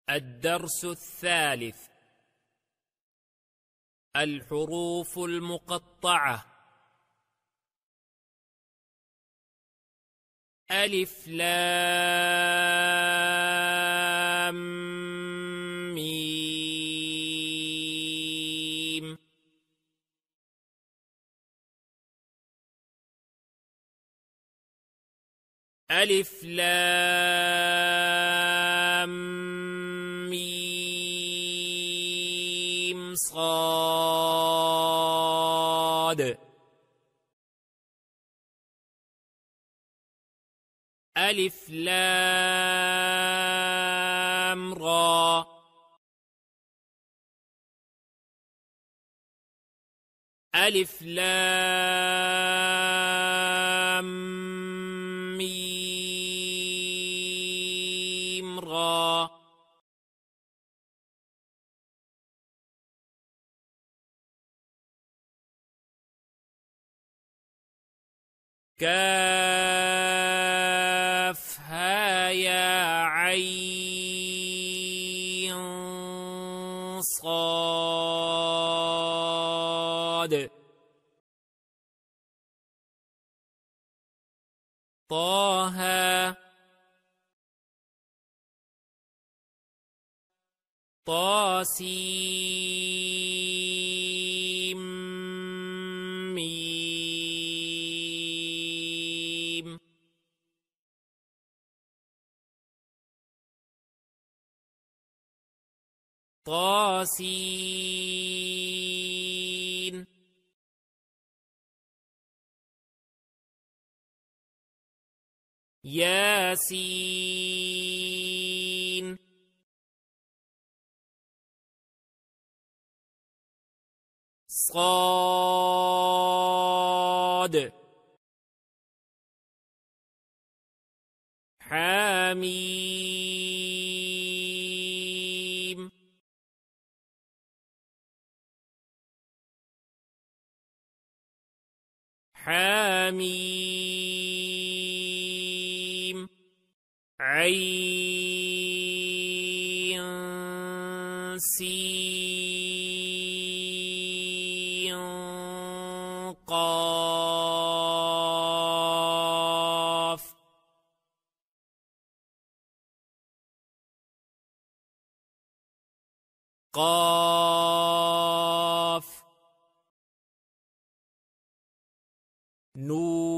الدرس الثالث: الحروف المقطعة. ألف لام ميم. ألف لام ميم صاد. ألف لام را. ألف لام ميم را. كاف ها يا عين صاد. طه طاسيم ميم. طاسين. ياسين. صاد. حميم. حميم. عين سين قاف. قاف. نون.